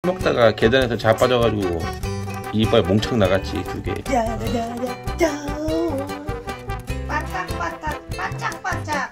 먹다가 계단에서 자빠져가지고 이빨 몽창 나갔지 2개. 반짝반짝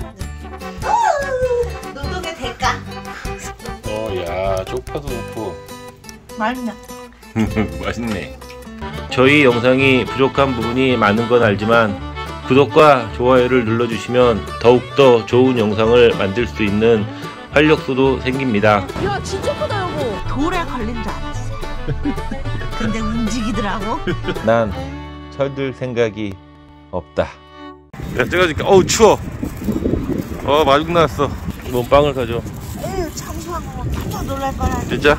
노동의 대가. 야 쪽파도 넣고 맛있네. 맛있네. 저희 영상이 부족한 부분이 많은 건 알지만 구독과 좋아요를 눌러주시면 더욱더 좋은 영상을 만들 수 있는 활력소도 생깁니다. 야 진짜 크다 여보. 돌에 걸린 줄 알았어. 근데 움직이더라고. 난 철들 생각이 없다. 내가 찍어줄게. 어우 추워. 마중 나왔어. 몸빵을 사줘. 에휴 청소한 거 깜짝 놀랄 거라. 진짜?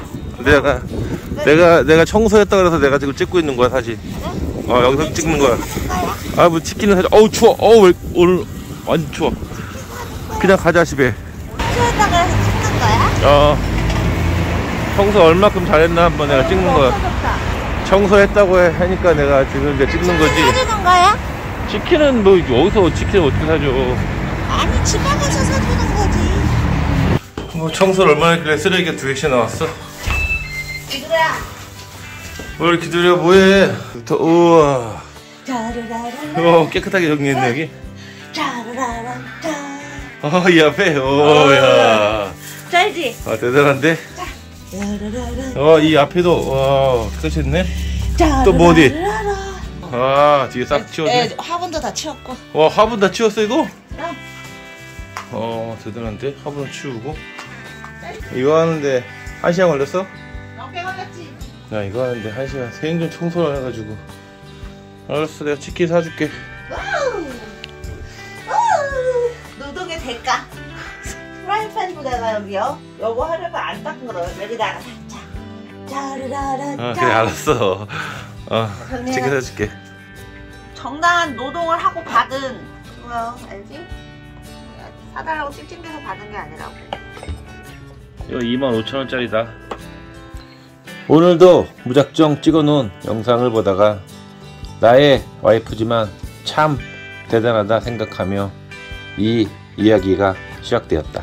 내가 청소했다 그래서 내가 지금 찍고 있는 거야 사실. 여기서 찍는 거야. 뭐 치킨은 사줘. 어우 추워. 오늘 완전 추워. 그냥 가자 집에. 청소했다 그래서 찍는 거야? 청소 얼마큼 잘했나 한번 내가 찍는 거야. 청소했다고 하니까 내가 지금 이제 찍는 거지. 사주는 거야? 치킨은 뭐 여기서 치킨을 어떻게 사줘? 아니 집에 가서 사주는 거지. 청소를 얼마나 했길래 쓰레기가 2개씩 나왔어? 기들아. 뭘 기다려 뭐해? 우와. 짜르라라. 깨끗하게 정리했네 여기. 짜르라라. 이 앞에. 야. 짤지. 대단한데? 이 앞에도 깨끗했네. 또 뭐 어디? 뒤에 싹 치웠네. 화분도 다 치웠고. 화분 다 치웠어 이거? 대단한데? 화분 치우고. 이거 하는데 1시간 걸렸어? 꽤 걸렸지. 야 이거 하는데 1시간 생전 청소를 해가지고. 알았어 내가 치킨 사줄게. 노동의 대가. 프라이팬보다가 여기요. 여보 하려고 안 닦은 거 여기다가 살짝. 짜르라라. 그래 알았어. 치킨 사줄게. 정당한 노동을 하고 받은 그거요. 알지? 사달라고 찡찡대서 받은 게 아니라고. 이거 25,000원짜리다. 오늘도 무작정 찍어놓은 영상을 보다가 나의 와이프지만 참 대단하다 생각하며 이 이야기가 시작되었다.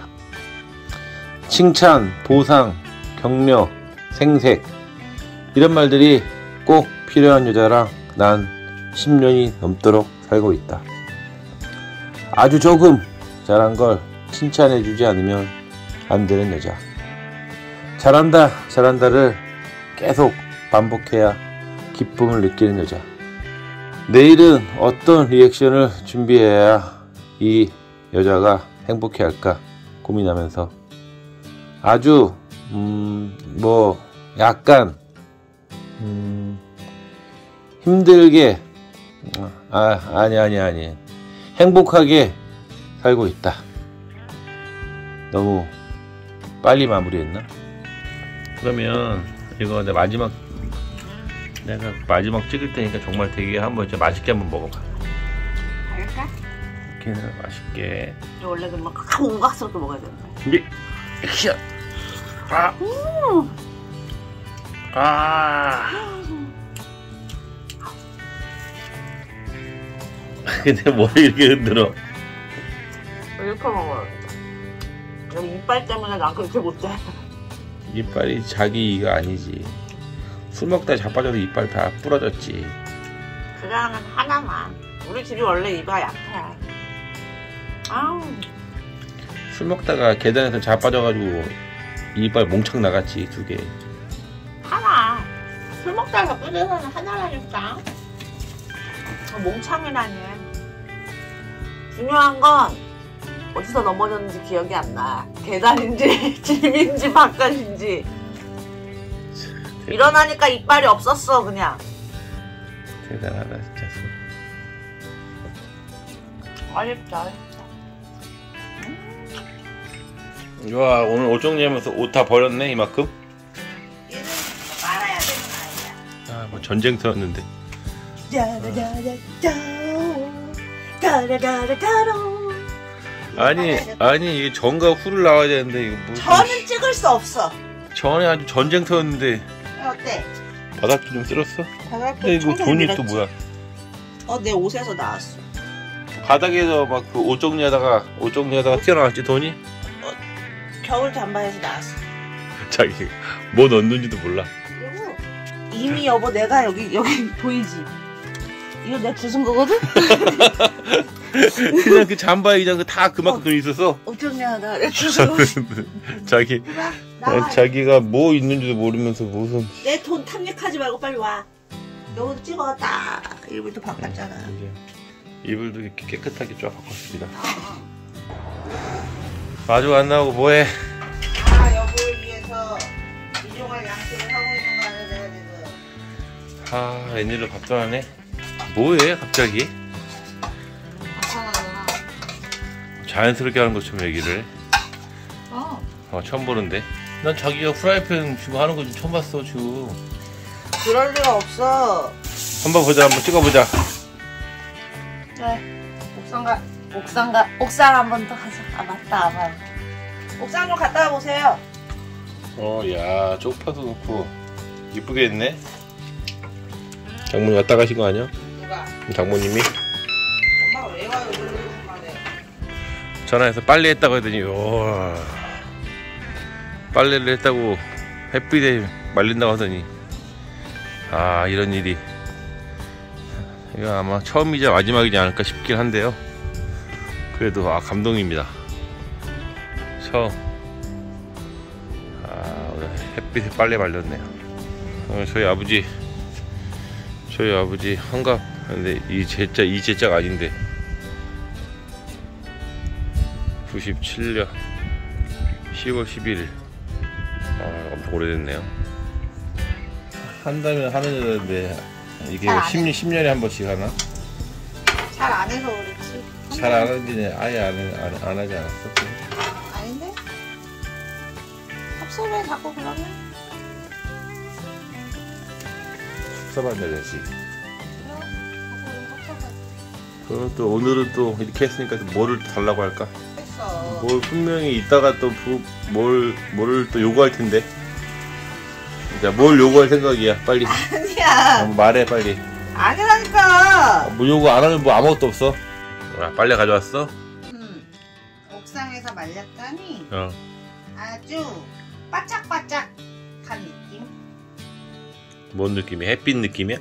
칭찬, 보상, 격려, 생색 이런 말들이 꼭 필요한 여자랑 난 10년이 넘도록 살고 있다. 아주 조금 잘한 걸 칭찬해주지 않으면 안 되는 여자. 잘한다, 잘한다를 계속 반복해야 기쁨을 느끼는 여자. 내일은 어떤 리액션을 준비해야 이 여자가 행복해할까 고민하면서 아주 약간 힘들게 아니 행복하게 살고 있다. 너무 빨리 마무리했나? 그러면 이거 내가 마지막 찍을 테니까 정말 되게 한번 진짜 맛있게 한번 먹어봐. 알까? 이렇게 맛있게. 원래 그러면 온갖스럽게 먹어야 되는 거야. 준비 액션. 근데 뭘 이렇게 흔들어? 이렇게 먹어야 돼. 여기 이빨 때문에 난 그렇게 못해. 이빨이 자기가 아니지. 술 먹다 자빠져도 이빨 다 부러졌지. 그거는 하나만. 우리 집이 원래 이가 약해. 술 먹다가 계단에서 자빠져가지고 이빨 몽창 나갔지 2개. 하나. 술 먹다가 뿌려서는 하나라니까. 몽창이라니. 중요한 건 어디서 넘어졌는지 기억이 안 나. 계단인지 집인지 바깥인지. 일어나니까 이빨이 없었어 그냥. 대단하다 진짜. 맛있다. 와 오늘 옷 정리하면서 옷 다 버렸네 이만큼? 얘는 빨아야 되는 아이야. 뭐 전쟁터였는데. 아니 이게 전과 후를 나와야 되는데 이거 뭐. 저는 찍을 수 없어. 전에 아주 전쟁터였는데. 어때? 바닥도 좀 쓸었어? 바닥도 근데 이거 돈이 또 뭐야? 내 옷에서 나왔어. 바닥에서 막 그 옷 정리하다가 튀어나왔지 돈이? 겨울 잠바에서 나왔어. 자기 뭐 넣는지도 몰라. 그리고 이미 여보 내가 여기 보이지? 이거 내가 주운 거거든? 그냥 그 잠바에 그냥 다 그만큼 돈이 있어서. 엄청 미안하다. 내가 주운 거. 자기가 뭐 있는지도 모르면서 무슨. 내 돈 탐닉하지 말고 빨리 와. 여기도 찍어. 딱 이불도 바꿨잖아. 이제 이불도 이렇게 깨끗하게 쫙 바꿨습니다. 마주 안 나오고 뭐해? 여보를 위해서 이종할 양식을 하고 있는 거 아니야 내가 지금. 웬일로 밥도 안 해? 뭐해 갑자기? 괜찮아. 자연스럽게 하는 것처럼 얘기를. 처음 보는데. 난 자기가 프라이팬 지금 하는 거 좀 처음 봤어 지금. 그럴 리가 없어. 한번 보자, 한번 찍어보자. 그래. 옥상 한 번 더 가자. 맞다. 옥상 좀 갔다 와보세요. 야, 쪽파도 넣고 이쁘게 했네. 장모님 왔다 가신 거 아니야? 누가? 장모님이? 엄마가 왜 와요? 오랜만에. 전화해서 빨래 했다고 했더니 빨래를 했다고 햇빛에 말린다고 하더니 이런 일이 이거 아마 처음이자 마지막이지 않을까 싶긴 한데요. 그래도 감동입니다. 처음 오늘 햇빛에 빨래 말렸네요. 저희 아버지 환갑. 근데 이 제자가 아닌데 97년 10월 11일. 엄청 오래됐네요. 한다면 하는 여자인데 이게 10년에 한 번씩 하나? 잘 안 해서 그렇지. 잘 안 하는지 아예 안 하지 않았어? 아닌데? 섭섭해 자꾸 그러면. 섭섭한 여자지. 그럼 또 오늘은 또 이렇게 했으니까 또 뭐를 달라고 할까? 했어. 뭘 분명히 이따가 또 뭐를 또 요구할 텐데. 자, 뭘 요구할 생각이야? 빨리. 아니야. 말해 빨리. 아니라니까. 뭐 요구 안 하면 뭐 아무것도 없어. 빨래 가져왔어? 옥상에서 말렸더니 어. 아주 바짝바짝한 느낌. 뭔 느낌이야? 햇빛 느낌이야?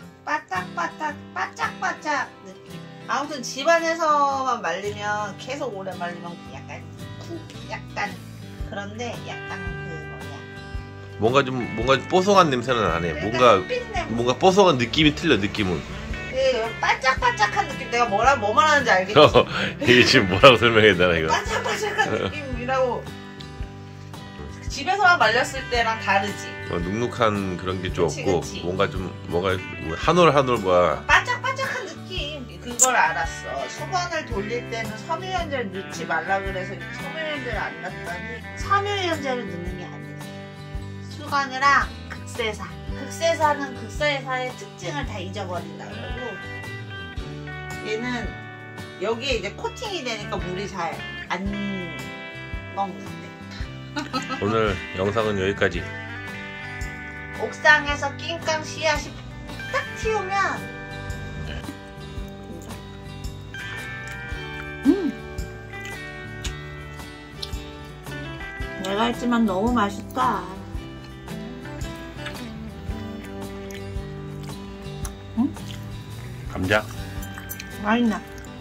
바짝바짝 느낌. 아무튼 집안에서만 말리면 계속 오래 말리면 약간 그런데 약간 뭔가 뽀송한 냄새는 안 해. 뭔가 뽀송한 느낌이 틀려. 느낌은. 바짝바짝한 느낌. 내가 뭐 말하는지 알겠지? 이게 지금 뭐라고 설명해야 되나 이거? 바짝바짝한 느낌이라고. 집에서만 말렸을 때랑 다르지. 눅눅한 그런 게 좀 없고 그치. 뭔가 한올한올과 바짝바짝한 느낌. 그걸 알았어. 수건을 돌릴 때는 섬유유연제를 넣지 말라 그래서 섬유유연제를 안 넣었더니 섬유유연제를 넣는 게 아니야. 수건이랑 극세사는 극세사의 특징을 다 잊어버린다 그러고, 얘는 여기에 이제 코팅이 되니까 물이 잘 안 멍근데. 오늘 영상은 여기까지. 옥상에서 낑깡 씨앗이 딱 튀우면 내가 했지만 너무 맛있다. 감자. 맛있나?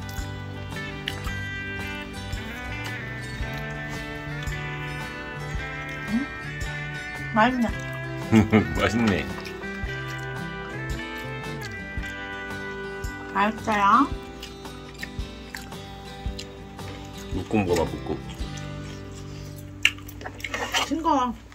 맛있나? 맛있네. 맛있어요? 묶음 먹어봐, 묶음. 싱거워.